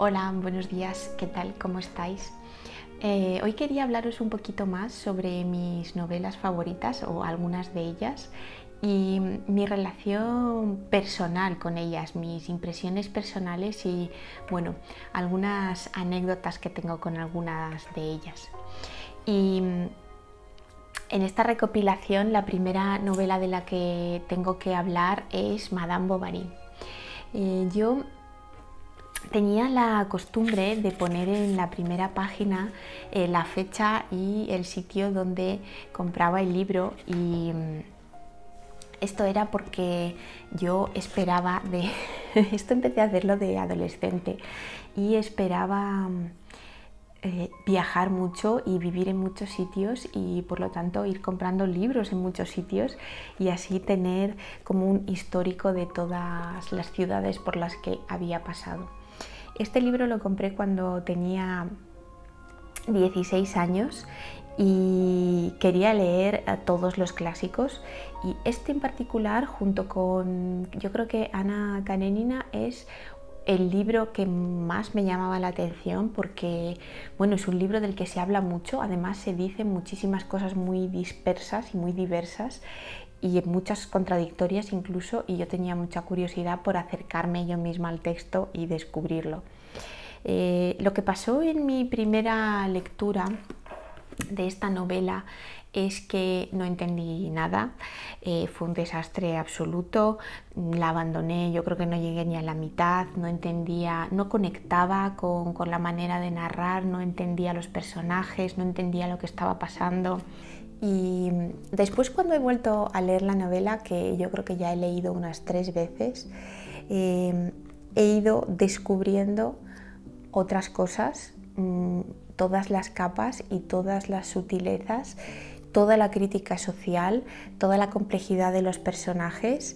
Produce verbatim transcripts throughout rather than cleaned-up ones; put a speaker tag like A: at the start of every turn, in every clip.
A: Hola, buenos días, ¿qué tal? ¿Cómo estáis? Eh, hoy quería hablaros un poquito más sobre mis novelas favoritas o algunas de ellas y mi relación personal con ellas, mis impresiones personales y, bueno, algunas anécdotas que tengo con algunas de ellas. Y en esta recopilación, la primera novela de la que tengo que hablar es Madame Bovary. Eh, yo tenía la costumbre de poner en la primera página eh, la fecha y el sitio donde compraba el libro, y esto era porque yo esperaba de esto empecé a hacerlo de adolescente y esperaba eh, viajar mucho y vivir en muchos sitios, y por lo tanto ir comprando libros en muchos sitios y así tener como un histórico de todas las ciudades por las que había pasado. Este libro lo compré cuando tenía dieciséis años y quería leer a todos los clásicos, y este en particular, junto con, yo creo que Anna Karenina, es el libro que más me llamaba la atención porque, bueno, es un libro del que se habla mucho, además se dicen muchísimas cosas muy dispersas y muy diversas y muchas contradictorias incluso, y yo tenía mucha curiosidad por acercarme yo misma al texto y descubrirlo. Eh, lo que pasó en mi primera lectura de esta novela es que no entendí nada, eh, fue un desastre absoluto, la abandoné, yo creo que no llegué ni a la mitad, no entendía, no conectaba con, con la manera de narrar, no entendía los personajes, no entendía lo que estaba pasando. Y después, cuando he vuelto a leer la novela, que yo creo que ya he leído unas tres veces, eh, he ido descubriendo otras cosas, mmm, todas las capas y todas las sutilezas, toda la crítica social, toda la complejidad de los personajes.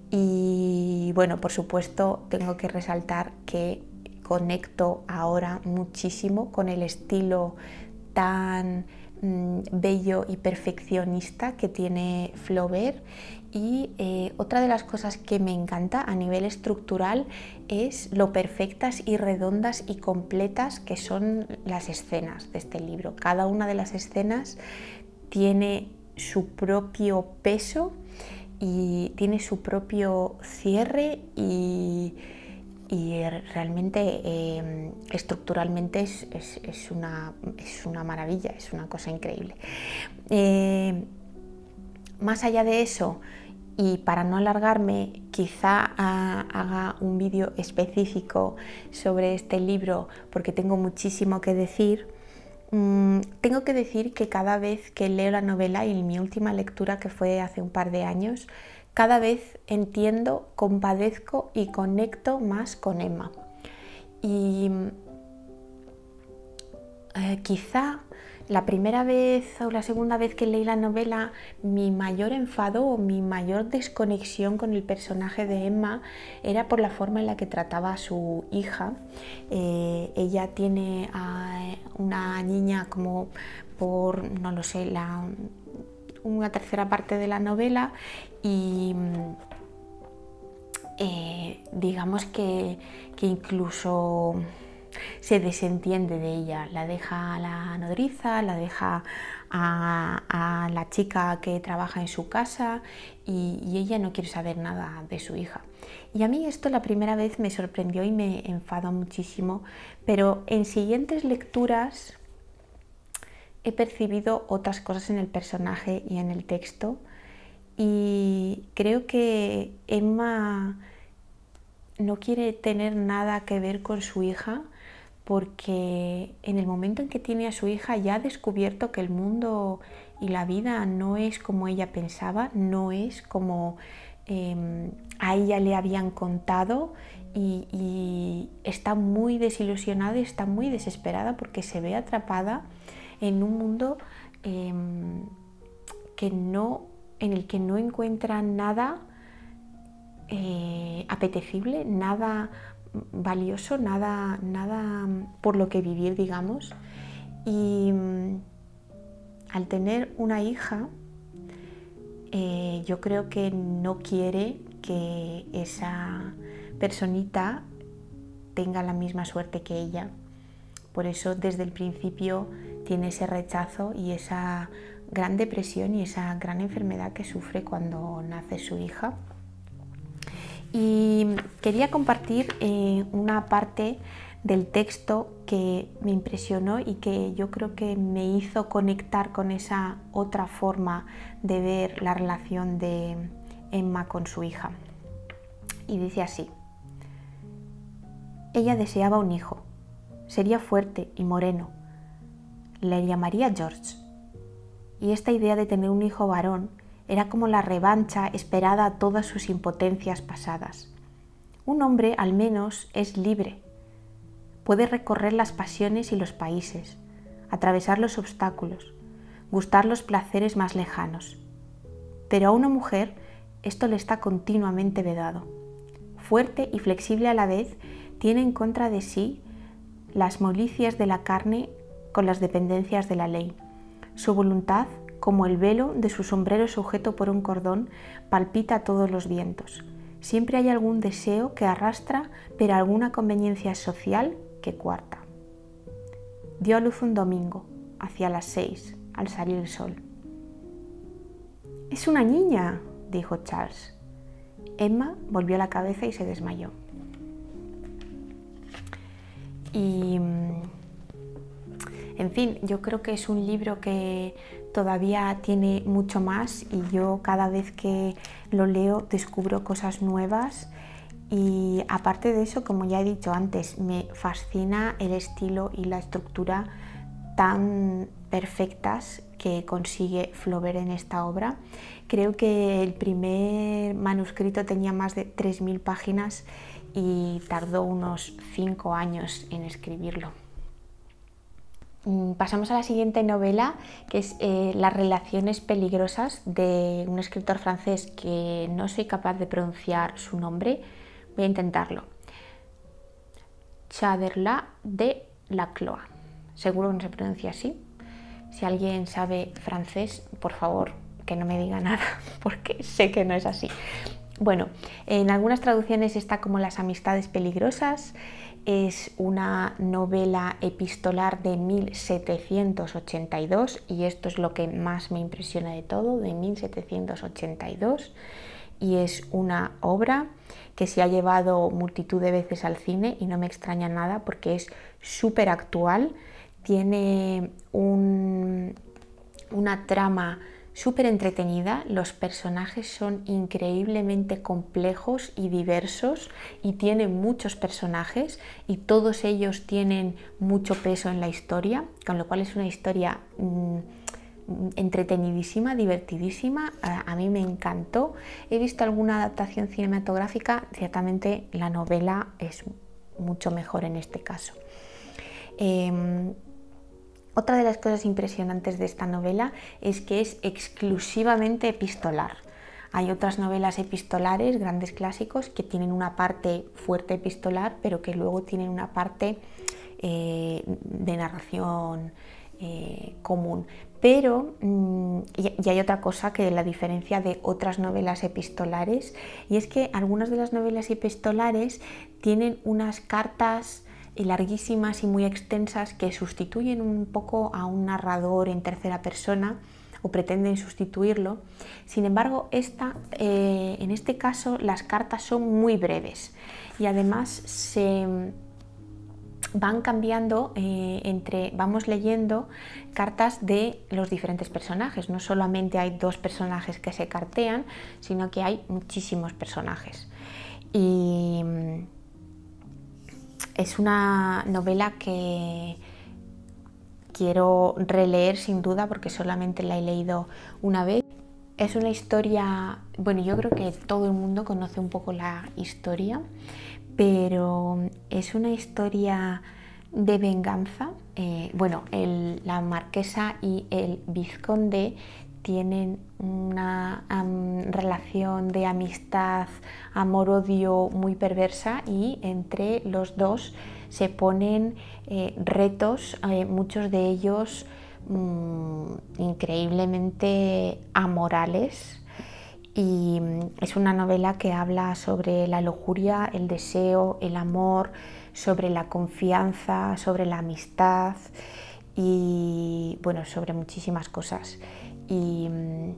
A: Y bueno, por supuesto tengo que resaltar que conecto ahora muchísimo con el estilo tan mmm, bello y perfeccionista que tiene Flaubert. Y eh, otra de las cosas que me encanta a nivel estructural es lo perfectas y redondas y completas que son las escenas de este libro. Cada una de las escenas tiene su propio peso y tiene su propio cierre, y, y realmente eh, estructuralmente es, es, es, una, es una maravilla, es una cosa increíble. Eh, más allá de eso, y para no alargarme, quizá uh, haga un vídeo específico sobre este libro porque tengo muchísimo que decir. Mm, tengo que decir que cada vez que leo la novela, y mi última lectura, que fue hace un par de años, cada vez entiendo, compadezco y conecto más con Emma. Y eh, quizá la primera vez o la segunda vez que leí la novela, mi mayor enfado o mi mayor desconexión con el personaje de Emma era por la forma en la que trataba a su hija. Eh, ella tiene a una niña como por, no lo sé, la, una tercera parte de la novela, y eh, digamos que, que incluso se desentiende de ella, la deja a la nodriza, la deja a, a la chica que trabaja en su casa, y, y ella no quiere saber nada de su hija. Y a mí esto la primera vez me sorprendió y me enfadó muchísimo, pero en siguientes lecturas he percibido otras cosas en el personaje y en el texto, y creo que Emma no quiere tener nada que ver con su hija, porque en el momento en que tiene a su hija ya ha descubierto que el mundo y la vida no es como ella pensaba, no es como eh, a ella le habían contado, y, y está muy desilusionada y está muy desesperada porque se ve atrapada en un mundo eh, que no, en el que no encuentra nada eh, apetecible, nada valioso, nada, nada por lo que vivir, digamos. Y al tener una hija, eh, yo creo que no quiere que esa personita tenga la misma suerte que ella. Por eso desde el principio tiene ese rechazo y esa gran depresión y esa gran enfermedad que sufre cuando nace su hija. Y quería compartir eh, una parte del texto que me impresionó y que yo creo que me hizo conectar con esa otra forma de ver la relación de Emma con su hija. Y dice así: ella deseaba un hijo, sería fuerte y moreno, le llamaría George. Y esta idea de tener un hijo varón era como la revancha esperada a todas sus impotencias pasadas. Un hombre, al menos, es libre. Puede recorrer las pasiones y los países, atravesar los obstáculos, gustar los placeres más lejanos. Pero a una mujer esto le está continuamente vedado. Fuerte y flexible a la vez, tiene en contra de sí las molicias de la carne con las dependencias de la ley. Su voluntad, como el velo de su sombrero sujeto por un cordón, palpita a todos los vientos. Siempre hay algún deseo que arrastra, pero alguna conveniencia social que coarta. Dio a luz un domingo, hacia las seis, al salir el sol. «Es una niña», dijo Charles. Emma volvió la cabeza y se desmayó. Y, en fin, yo creo que es un libro que todavía tiene mucho más y yo cada vez que lo leo descubro cosas nuevas. Y aparte de eso, como ya he dicho antes, me fascina el estilo y la estructura tan perfectas que consigue Flaubert en esta obra. Creo que el primer manuscrito tenía más de tres mil páginas y tardó unos cinco años en escribirlo. Pasamos a la siguiente novela, que es eh, Las relaciones peligrosas, de un escritor francés que no soy capaz de pronunciar su nombre. Voy a intentarlo. Chauderlat de Laclos. Seguro que no se pronuncia así. Si alguien sabe francés, por favor, que no me diga nada, porque sé que no es así. Bueno, en algunas traducciones está como Las amistades peligrosas. Es una novela epistolar de mil setecientos ochenta y dos y esto es lo que más me impresiona de todo, de mil setecientos ochenta y dos. Y es una obra que se ha llevado multitud de veces al cine y no me extraña nada porque es súper actual, tiene un, una trama súper entretenida, los personajes son increíblemente complejos y diversos y tiene muchos personajes y todos ellos tienen mucho peso en la historia, con lo cual es una historia mmm, entretenidísima, divertidísima. A, a mí me encantó. He visto alguna adaptación cinematográfica, ciertamente la novela es mucho mejor en este caso. Eh, Otra de las cosas impresionantes de esta novela es que es exclusivamente epistolar. Hay otras novelas epistolares, grandes clásicos, que tienen una parte fuerte epistolar, pero que luego tienen una parte eh, de narración eh, común. Pero, mmm, y, y hay otra cosa que la diferencia de otras novelas epistolares, y es que algunas de las novelas epistolares tienen unas cartas larguísimas y muy extensas que sustituyen un poco a un narrador en tercera persona o pretenden sustituirlo. Sin embargo, esta, eh, en este caso las cartas son muy breves y además se van cambiando eh, entre, vamos leyendo cartas de los diferentes personajes. No solamente hay dos personajes que se cartean, sino que hay muchísimos personajes. Y es una novela que quiero releer sin duda porque solamente la he leído una vez. Es una historia, bueno, yo creo que todo el mundo conoce un poco la historia, pero es una historia de venganza. Eh, bueno, el, la marquesa y el vizconde tienen una um, relación de amistad, amor-odio muy perversa y entre los dos se ponen eh, retos, eh, muchos de ellos um, increíblemente amorales. Y um, es una novela que habla sobre la lujuria, el deseo, el amor, sobre la confianza, sobre la amistad y bueno, sobre muchísimas cosas. Y mmm,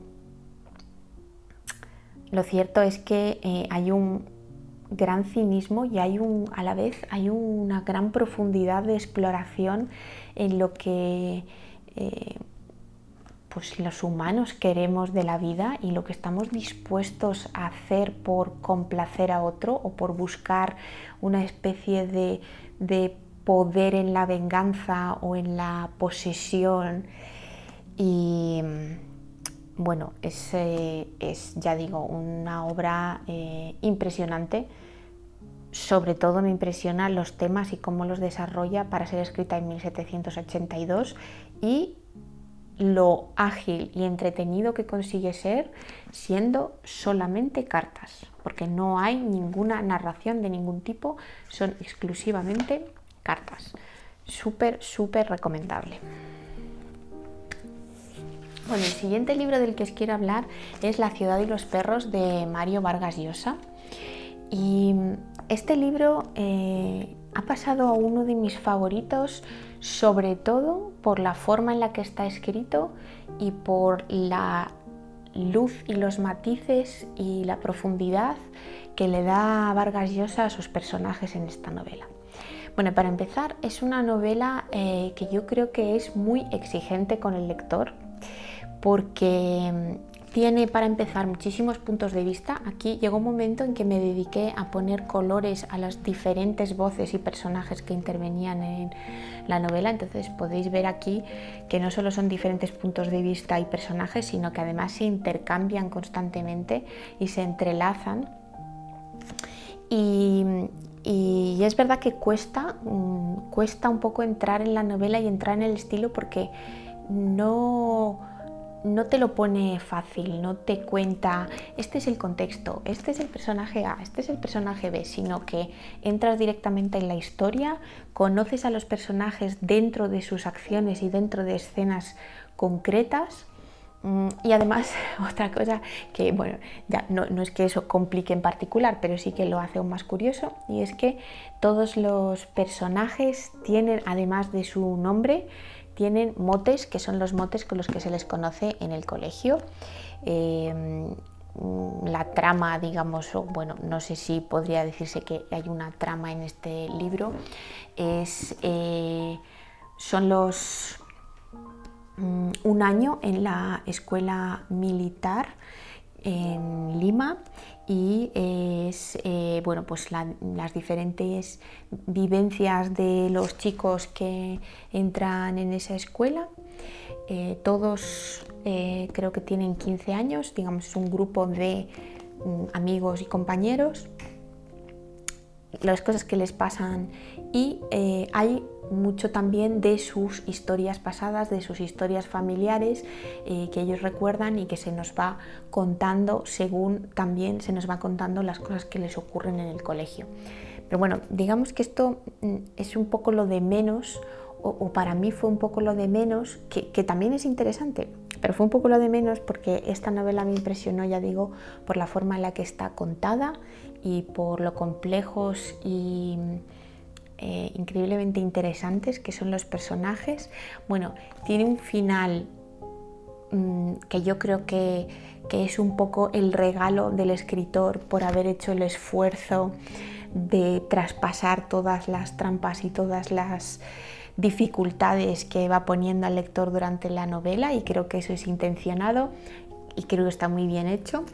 A: lo cierto es que eh, hay un gran cinismo y hay un, a la vez hay una gran profundidad de exploración en lo que eh, pues los humanos queremos de la vida y lo que estamos dispuestos a hacer por complacer a otro o por buscar una especie de, de poder en la venganza o en la posesión. Y bueno, es, eh, es ya digo, una obra eh, impresionante. Sobre todo me impresionan los temas y cómo los desarrolla para ser escrita en mil setecientos ochenta y dos y lo ágil y entretenido que consigue ser siendo solamente cartas, porque no hay ninguna narración de ningún tipo, son exclusivamente cartas. Súper, súper recomendable. Bueno, el siguiente libro del que os quiero hablar es La ciudad y los perros de Mario Vargas Llosa. Y este libro eh, ha pasado a uno de mis favoritos, sobre todo por la forma en la que está escrito y por la luz y los matices y la profundidad que le da Vargas Llosa a sus personajes en esta novela. Bueno, para empezar, es una novela eh, que yo creo que es muy exigente con el lector, porque tiene, para empezar, muchísimos puntos de vista. Aquí llegó un momento en que me dediqué a poner colores a las diferentes voces y personajes que intervenían en la novela, entonces podéis ver aquí que no solo son diferentes puntos de vista y personajes, sino que además se intercambian constantemente y se entrelazan. Y, y es verdad que cuesta, cuesta un poco entrar en la novela y entrar en el estilo, porque no... no te lo pone fácil, no te cuenta este es el contexto, este es el personaje A, este es el personaje B, sino que entras directamente en la historia, conoces a los personajes dentro de sus acciones y dentro de escenas concretas. Y además, otra cosa que, bueno, ya no, no es que eso complique en particular, pero sí que lo hace aún más curioso, y es que todos los personajes tienen, además de su nombre, tienen motes, que son los motes con los que se les conoce en el colegio. Eh, la trama, digamos, o bueno, no sé si podría decirse que hay una trama en este libro, es, eh, son los um, un año en la escuela militar en Lima, y es eh, bueno, pues la, las diferentes vivencias de los chicos que entran en esa escuela. Eh, todos eh, creo que tienen quince años, digamos, es un grupo de um, amigos y compañeros, las cosas que les pasan, y eh, hay mucho también de sus historias pasadas, de sus historias familiares eh, que ellos recuerdan y que se nos va contando según también se nos va contando las cosas que les ocurren en el colegio. Pero bueno, digamos que esto es un poco lo de menos, o, o para mí fue un poco lo de menos, que, que también es interesante, pero fue un poco lo de menos porque esta novela me impresionó, ya digo, por la forma en la que está contada y por lo complejos y eh, increíblemente interesantes que son los personajes. Bueno, tiene un final mmm, que yo creo que, que es un poco el regalo del escritor por haber hecho el esfuerzo de traspasar todas las trampas y todas las dificultades que va poniendo al lector durante la novela, y creo que eso es intencionado y creo que está muy bien hecho.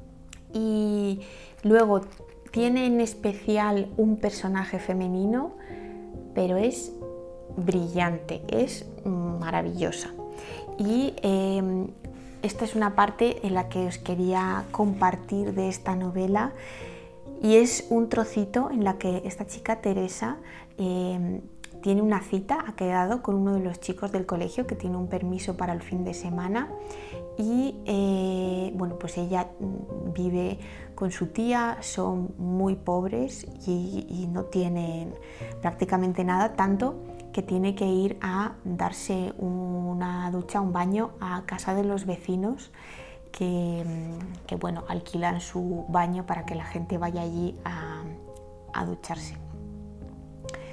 A: Y luego tiene en especial un personaje femenino, pero es brillante, es maravillosa. Y eh, esta es una parte en la que os quería compartir de esta novela, y es un trocito en la que esta chica Teresa eh, tiene una cita, ha quedado con uno de los chicos del colegio que tiene un permiso para el fin de semana, y eh, bueno, pues ella vive con su tía, son muy pobres y, y no tienen prácticamente nada, tanto que tiene que ir a darse una ducha, un baño a casa de los vecinos que, que bueno, alquilan su baño para que la gente vaya allí a, a ducharse.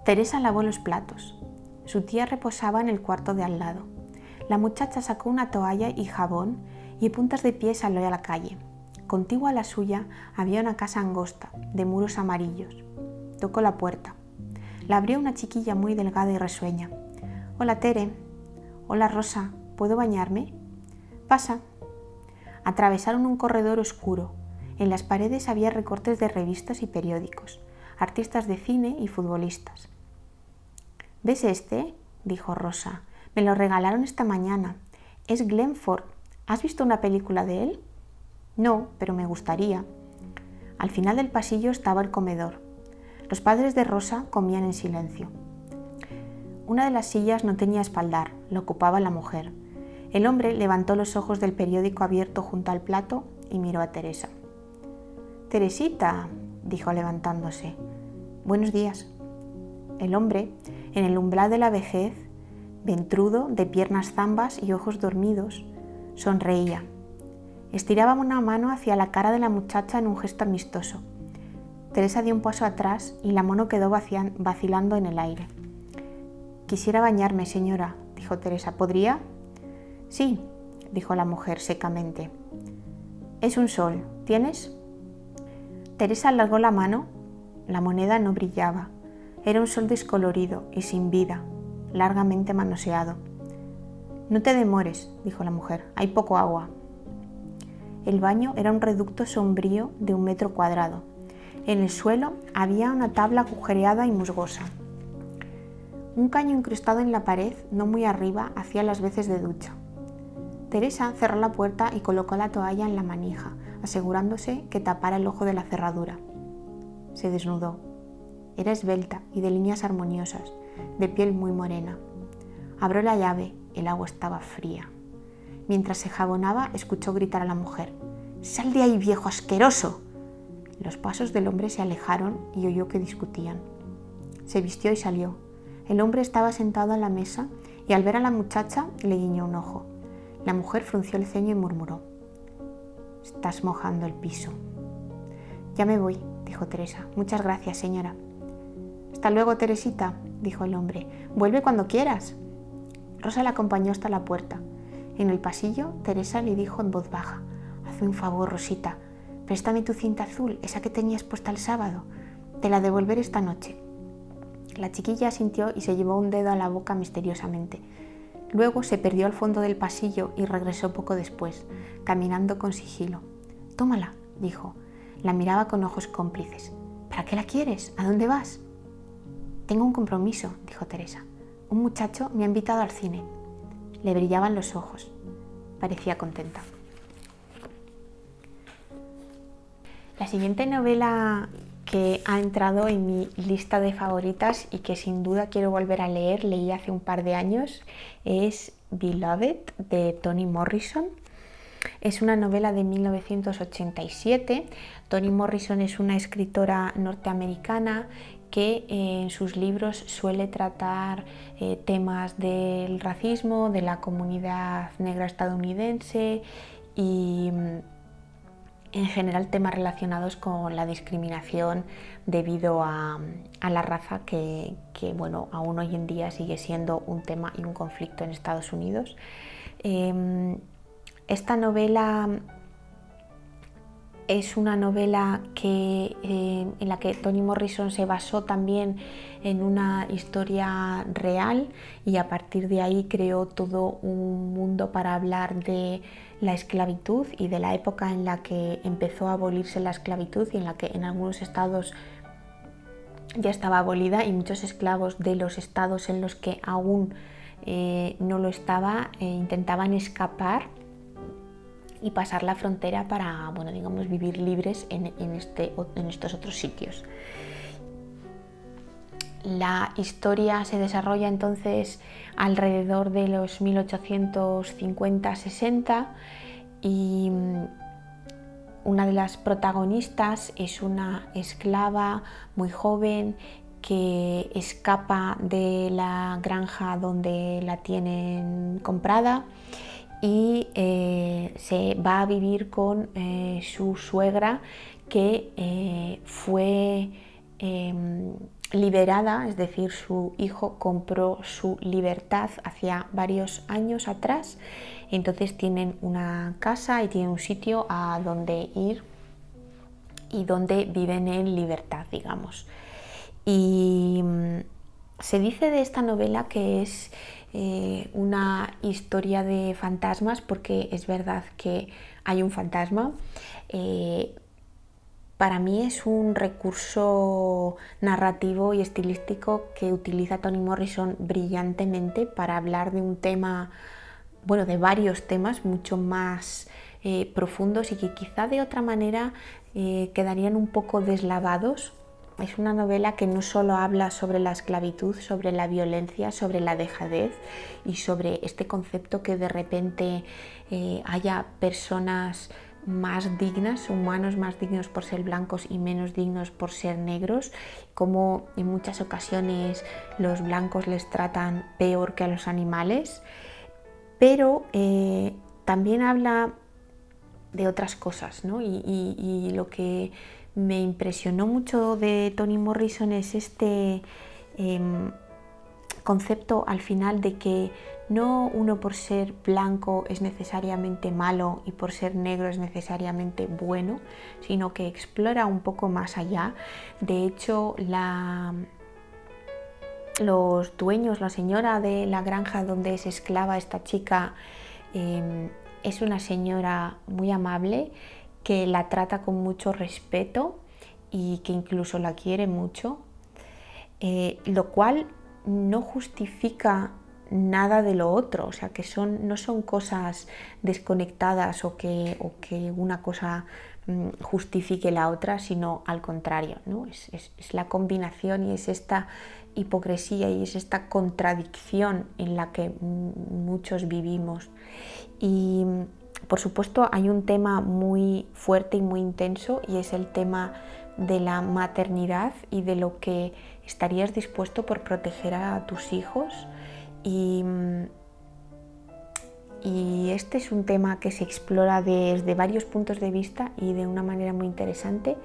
A: Teresa lavó los platos. Su tía reposaba en el cuarto de al lado. La muchacha sacó una toalla y jabón y a puntas de pie salió a la calle. Contigua a la suya había una casa angosta, de muros amarillos. Tocó la puerta. La abrió una chiquilla muy delgada y risueña. «Hola, Tere». «Hola, Rosa. ¿Puedo bañarme?» «Pasa». Atravesaron un corredor oscuro. En las paredes había recortes de revistas y periódicos, artistas de cine y futbolistas. «¿Ves este?», dijo Rosa. «Me lo regalaron esta mañana. Es Glenn Ford. ¿Has visto una película de él?» «No, pero me gustaría». Al final del pasillo estaba el comedor. Los padres de Rosa comían en silencio. Una de las sillas no tenía espaldar, lo ocupaba la mujer. El hombre levantó los ojos del periódico abierto junto al plato y miró a Teresa. «Teresita», dijo levantándose. «Buenos días». El hombre, en el umbral de la vejez, ventrudo, de piernas zambas y ojos dormidos, sonreía. Estiraba una mano hacia la cara de la muchacha en un gesto amistoso. Teresa dio un paso atrás y la mano quedó vacilando en el aire. «Quisiera bañarme, señora», dijo Teresa. «¿Podría?» «Sí», dijo la mujer secamente. «Es un sol. ¿Tienes?» Teresa alargó la mano. La moneda no brillaba. Era un sol descolorido y sin vida, largamente manoseado. «No te demores», dijo la mujer. «Hay poco agua». El baño era un reducto sombrío de un metro cuadrado. En el suelo había una tabla agujereada y musgosa. Un caño incrustado en la pared, no muy arriba, hacía las veces de ducha. Teresa cerró la puerta y colocó la toalla en la manija, asegurándose que tapara el ojo de la cerradura. Se desnudó. Era esbelta y de líneas armoniosas, de piel muy morena. Abrió la llave, el agua estaba fría. Mientras se jabonaba, escuchó gritar a la mujer: «¡Sal de ahí, viejo asqueroso!». Los pasos del hombre se alejaron y oyó que discutían. Se vistió y salió. El hombre estaba sentado a la mesa y al ver a la muchacha le guiñó un ojo. La mujer frunció el ceño y murmuró: «Estás mojando el piso». «Ya me voy», dijo Teresa. «Muchas gracias, señora». «Hasta luego, Teresita», dijo el hombre. «Vuelve cuando quieras». Rosa la acompañó hasta la puerta. En el pasillo, Teresa le dijo en voz baja: «Hazme un favor, Rosita. Préstame tu cinta azul, esa que tenías puesta el sábado. Te la devolveré esta noche». La chiquilla asintió y se llevó un dedo a la boca misteriosamente. Luego se perdió al fondo del pasillo y regresó poco después, caminando con sigilo. «Tómala», dijo. La miraba con ojos cómplices. «¿Para qué la quieres? ¿A dónde vas?» «Tengo un compromiso», dijo Teresa. «Un muchacho me ha invitado al cine». Le brillaban los ojos. Parecía contenta. La siguiente novela que ha entrado en mi lista de favoritas y que sin duda quiero volver a leer, leí hace un par de años, es Beloved, de Toni Morrison. Es una novela de mil novecientos ochenta y siete. Toni Morrison es una escritora norteamericana que eh, en sus libros suele tratar eh, temas del racismo, de la comunidad negra estadounidense y en general temas relacionados con la discriminación debido a, a la raza que, que bueno, aún hoy en día sigue siendo un tema y un conflicto en Estados Unidos. Eh, esta novela es una novela que, eh, en la que Toni Morrison se basó también en una historia real y a partir de ahí creó todo un mundo para hablar de la esclavitud y de la época en la que empezó a abolirse la esclavitud y en la que en algunos estados ya estaba abolida y muchos esclavos de los estados en los que aún eh, no lo estaba eh, intentaban escapar y pasar la frontera para, bueno, digamos, vivir libres en, en, este, en estos otros sitios. La historia se desarrolla entonces alrededor de los mil ochocientos cincuenta sesenta y una de las protagonistas es una esclava muy joven que escapa de la granja donde la tienen comprada y eh, se va a vivir con eh, su suegra que eh, fue eh, liberada, es decir, su hijo compró su libertad hacía varios años atrás, entonces tienen una casa y tienen un sitio a donde ir y donde viven en libertad, digamos. Y mmm, se dice de esta novela que es eh, una historia de fantasmas, porque es verdad que hay un fantasma. Eh, Para mí es un recurso narrativo y estilístico que utiliza Toni Morrison brillantemente para hablar de un tema, bueno, de varios temas mucho más eh, profundos y que quizá de otra manera eh, quedarían un poco deslavados. Es una novela que no solo habla sobre la esclavitud, sobre la violencia, sobre la dejadez y sobre este concepto que de repente eh, haya personas más dignas, humanos más dignos por ser blancos y menos dignos por ser negros, como en muchas ocasiones los blancos les tratan peor que a los animales, pero eh, también habla de otras cosas, ¿no? y, y, y lo que me impresionó mucho de Toni Morrison es este eh, concepto al final de que no uno por ser blanco es necesariamente malo y por ser negro es necesariamente bueno, sino que explora un poco más allá. De hecho, la, los dueños, la señora de la granja donde es esclava esta chica, eh, es una señora muy amable que la trata con mucho respeto y que incluso la quiere mucho, eh, lo cual no justifica nada de lo otro, o sea que son, no son cosas desconectadas o que, o que una cosa mmm, justifique la otra, sino al contrario, ¿no? Es, es, es la combinación y es esta hipocresía y es esta contradicción en la que muchos vivimos. Y por supuesto hay un tema muy fuerte y muy intenso y es el tema de la maternidad y de lo que estarías dispuesto por proteger a tus hijos. Y, y este es un tema que se explora desde varios puntos de vista y de una manera muy interesante.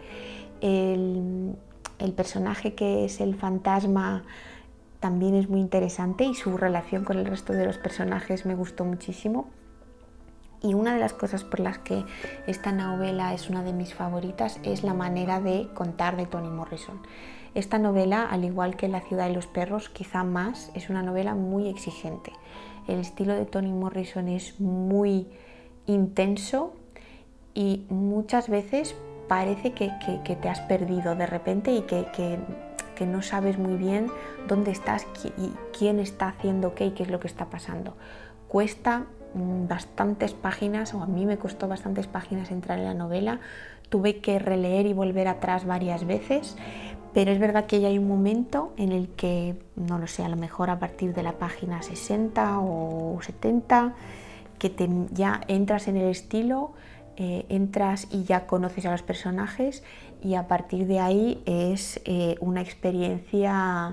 A: El, el personaje que es el fantasma también es muy interesante y su relación con el resto de los personajes me gustó muchísimo. Y una de las cosas por las que esta novela es una de mis favoritas es la manera de contar de Toni Morrison. Esta novela, al igual que La ciudad y los perros, quizá más, es una novela muy exigente. El estilo de Toni Morrison es muy intenso y muchas veces parece que, que, que te has perdido de repente y que, que, que no sabes muy bien dónde estás y quién está haciendo qué y qué es lo que está pasando. Cuesta bastantes páginas, o a mí me costó bastantes páginas entrar en la novela, tuve que releer y volver atrás varias veces, pero es verdad que ya hay un momento en el que, no lo sé, a lo mejor a partir de la página sesenta o setenta, que te, ya entras en el estilo, eh, entras y ya conoces a los personajes y a partir de ahí es eh, una experiencia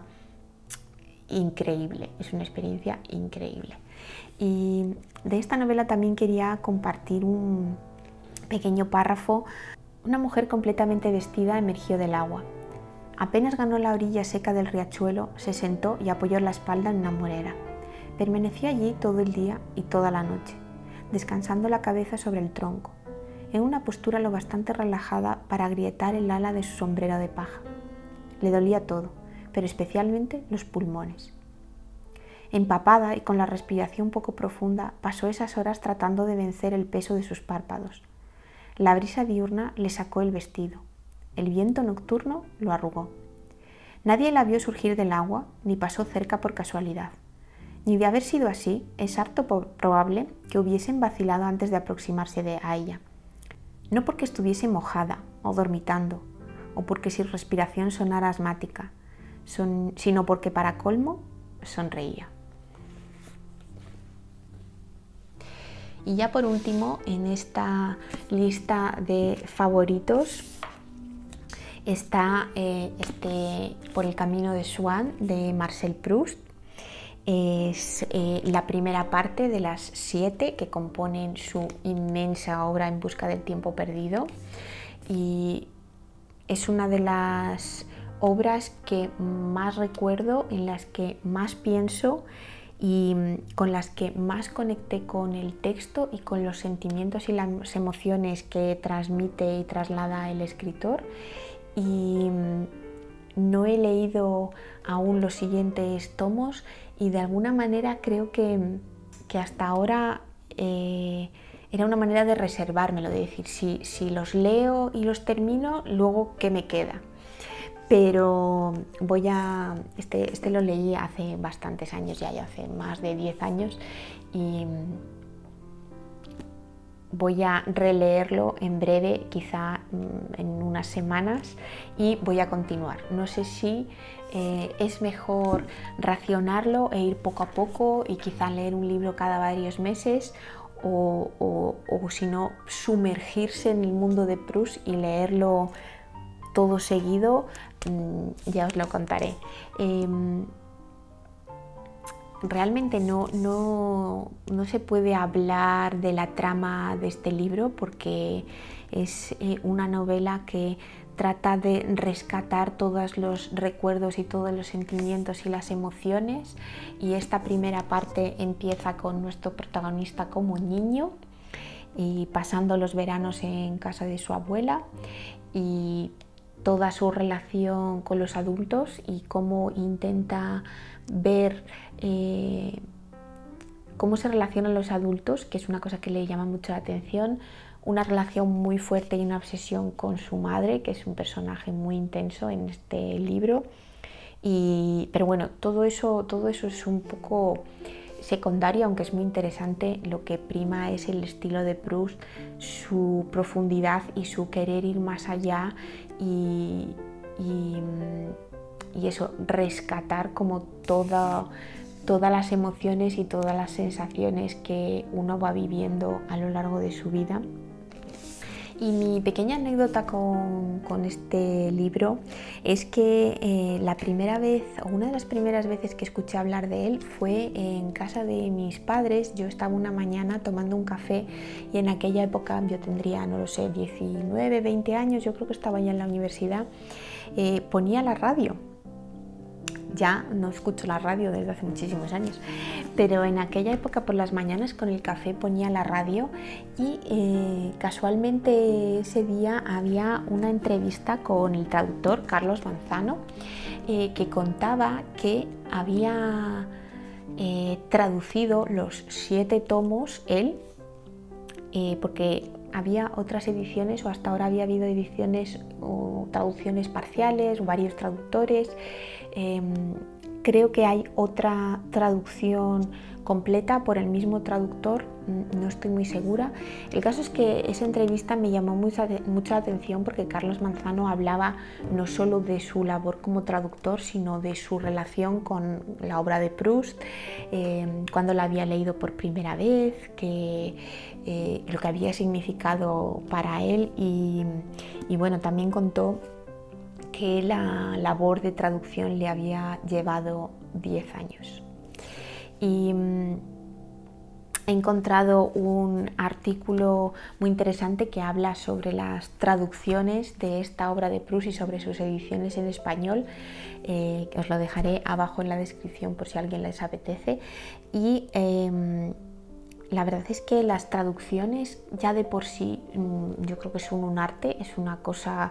A: increíble, es una experiencia increíble. Y de esta novela también quería compartir un pequeño párrafo. Una mujer completamente vestida emergió del agua. Apenas ganó la orilla seca del riachuelo, se sentó y apoyó la espalda en una morera. Permaneció allí todo el día y toda la noche, descansando la cabeza sobre el tronco, en una postura lo bastante relajada para agrietar el ala de su sombrero de paja. Le dolía todo, pero especialmente los pulmones. Empapada y con la respiración poco profunda, pasó esas horas tratando de vencer el peso de sus párpados. La brisa diurna le sacó el vestido. El viento nocturno lo arrugó. Nadie la vio surgir del agua, ni pasó cerca por casualidad. Ni de haber sido así, es harto probable que hubiesen vacilado antes de aproximarse de a ella. No porque estuviese mojada o dormitando, o porque su respiración sonara asmática, son, sino porque para colmo sonreía. Y ya por último, en esta lista de favoritos está eh, este Por el camino de Swann de Marcel Proust. Es eh, la primera parte de las siete que componen su inmensa obra En busca del tiempo perdido y es una de las obras que más recuerdo, en las que más pienso y con las que más conecté con el texto y con los sentimientos y las emociones que transmite y traslada el escritor. Y no he leído aún los siguientes tomos y de alguna manera creo que, que hasta ahora eh, era una manera de reservármelo, de decir, si, si los leo y los termino, luego ¿qué me queda? Pero voy a... Este, este lo leí hace bastantes años, ya, ya hace más de diez años, y voy a releerlo en breve, quizá en unas semanas, y voy a continuar. No sé si eh, es mejor racionarlo e ir poco a poco y quizá leer un libro cada varios meses, o, o, o si no, sumergirse en el mundo de Proust y leerlo todo seguido. Ya os lo contaré. Eh, realmente no, no, no se puede hablar de la trama de este libro porque es eh, una novela que trata de rescatar todos los recuerdos y todos los sentimientos y las emociones, y esta primera parte empieza con nuestro protagonista como niño y pasando los veranos en casa de su abuela, y toda su relación con los adultos y cómo intenta ver eh, cómo se relacionan los adultos, que es una cosa que le llama mucho la atención, una relación muy fuerte y una obsesión con su madre, que es un personaje muy intenso en este libro. Y, pero bueno, todo eso, todo eso es un poco secundario, aunque es muy interesante. Lo que prima es el estilo de Proust, su profundidad y su querer ir más allá y, y, y eso, rescatar como toda, todas las emociones y todas las sensaciones que uno va viviendo a lo largo de su vida. Y mi pequeña anécdota con, con este libro es que eh, la primera vez, o una de las primeras veces que escuché hablar de él fue en casa de mis padres. Yo estaba una mañana tomando un café y en aquella época yo tendría, no lo sé, diecinueve, veinte años, yo creo que estaba ya en la universidad, eh, ponía la radio. Ya no escucho la radio desde hace muchísimos años, pero en aquella época por las mañanas con el café ponía la radio y eh, casualmente ese día había una entrevista con el traductor Carlos Manzano, eh, que contaba que había eh, traducido los siete tomos él, eh, porque había otras ediciones, o hasta ahora había habido ediciones o traducciones parciales, o varios traductores. Eh, creo que hay otra traducción completa por el mismo traductor, no estoy muy segura. El caso es que esa entrevista me llamó mucha, mucha la atención porque Carlos Manzano hablaba no solo de su labor como traductor, sino de su relación con la obra de Proust, eh, cuando la había leído por primera vez, que, eh, lo que había significado para él, y, y bueno, también contó que la labor de traducción le había llevado diez años. Y mm, he encontrado un artículo muy interesante que habla sobre las traducciones de esta obra de Proust y sobre sus ediciones en español, eh, que os lo dejaré abajo en la descripción por si a alguien les apetece. Y eh, la verdad es que las traducciones ya de por sí yo creo que son un arte, es una cosa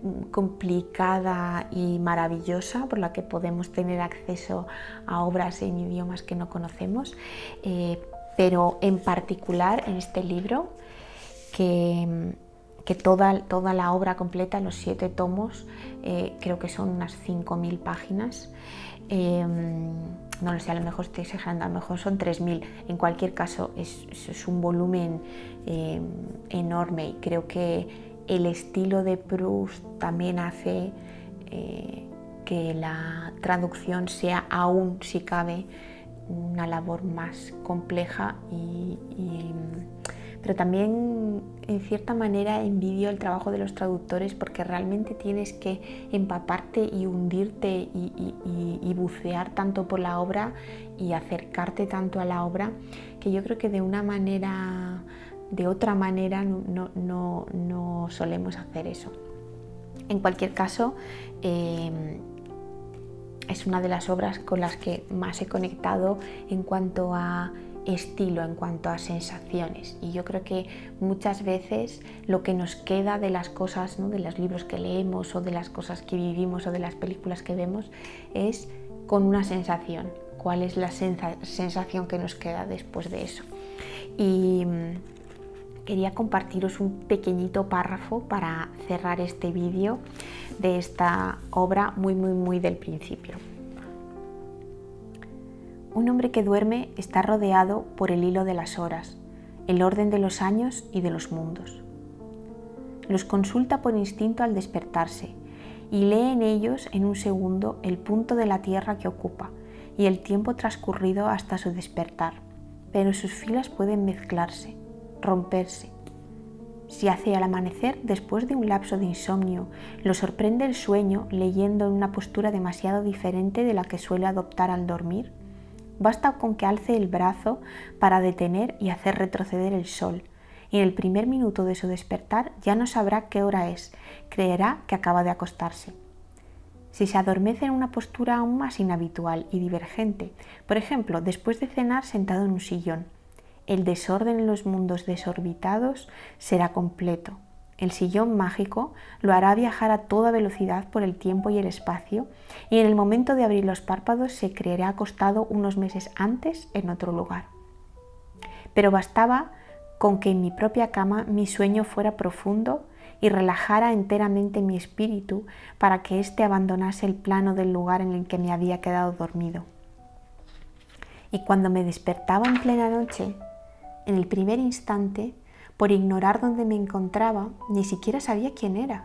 A: complicada y maravillosa por la que podemos tener acceso a obras en idiomas que no conocemos, eh, pero en particular en este libro, que, que toda, toda la obra completa, los siete tomos, eh, creo que son unas cinco mil páginas. Eh, no lo sé, a lo mejor estoy exagerando, a lo mejor son tres mil. En cualquier caso, es, es un volumen eh, enorme, y creo que el estilo de Proust también hace eh, que la traducción sea aún, si cabe, una labor más compleja, y, y, pero también en cierta manera envidio el trabajo de los traductores, porque realmente tienes que empaparte y hundirte y, y, y, y bucear tanto por la obra y acercarte tanto a la obra, que yo creo que de una manera, de otra manera no, no, no, no solemos hacer eso. En cualquier caso, eh, es una de las obras con las que más he conectado en cuanto a estilo, en cuanto a sensaciones, y yo creo que muchas veces lo que nos queda de las cosas, ¿no?, de los libros que leemos o de las cosas que vivimos o de las películas que vemos es con una sensación. ¿Cuál es la sensación que nos queda después de eso? Y quería compartiros un pequeñito párrafo para cerrar este vídeo de esta obra muy muy muy del principio. Un hombre que duerme está rodeado por el hilo de las horas, el orden de los años y de los mundos. Los consulta por instinto al despertarse y lee en ellos en un segundo el punto de la tierra que ocupa y el tiempo transcurrido hasta su despertar, pero sus filas pueden mezclarse, romperse. Si hacia el amanecer, después de un lapso de insomnio, lo sorprende el sueño leyendo en una postura demasiado diferente de la que suele adoptar al dormir, basta con que alce el brazo para detener y hacer retroceder el sol, y en el primer minuto de su despertar ya no sabrá qué hora es, creerá que acaba de acostarse. Si se adormece en una postura aún más inhabitual y divergente, por ejemplo, después de cenar sentado en un sillón, el desorden en los mundos desorbitados será completo. El sillón mágico lo hará viajar a toda velocidad por el tiempo y el espacio, y en el momento de abrir los párpados se creerá acostado unos meses antes en otro lugar. Pero bastaba con que en mi propia cama mi sueño fuera profundo y relajara enteramente mi espíritu para que éste abandonase el plano del lugar en el que me había quedado dormido. Y cuando me despertaba en plena noche, en el primer instante, por ignorar dónde me encontraba, ni siquiera sabía quién era.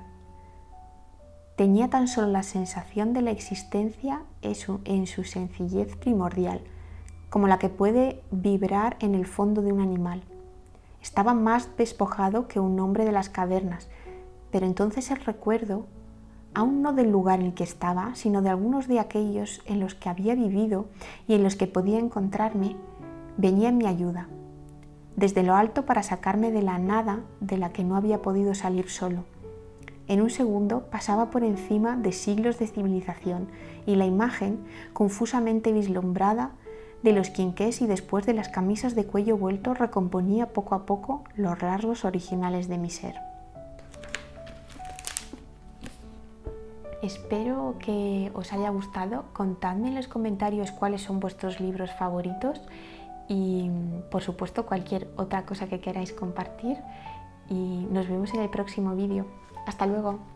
A: Tenía tan solo la sensación de la existencia en su sencillez primordial, como la que puede vibrar en el fondo de un animal. Estaba más despojado que un hombre de las cavernas, pero entonces el recuerdo, aún no del lugar en el que estaba, sino de algunos de aquellos en los que había vivido y en los que podía encontrarme, venía en mi ayuda, desde lo alto para sacarme de la nada de la que no había podido salir solo. En un segundo pasaba por encima de siglos de civilización y la imagen, confusamente vislumbrada, de los quinqués y después de las camisas de cuello vuelto recomponía poco a poco los rasgos originales de mi ser. Espero que os haya gustado. Contadme en los comentarios cuáles son vuestros libros favoritos y, por supuesto, cualquier otra cosa que queráis compartir. Y nos vemos en el próximo vídeo. Hasta luego.